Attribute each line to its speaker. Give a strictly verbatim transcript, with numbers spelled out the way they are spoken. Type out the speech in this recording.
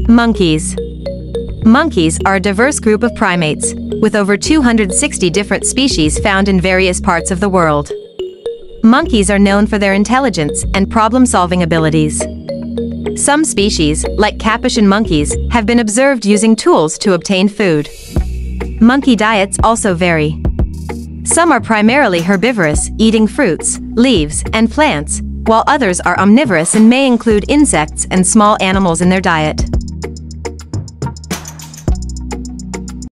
Speaker 1: Monkeys. Monkeys are a diverse group of primates, with over two hundred sixty different species found in various parts of the world. Monkeys are known for their intelligence and problem-solving abilities. Some species, like Capuchin monkeys, have been observed using tools to obtain food. Monkey diets also vary. Some are primarily herbivorous, eating fruits, leaves, and plants, while others are omnivorous and may include insects and small animals in their diet.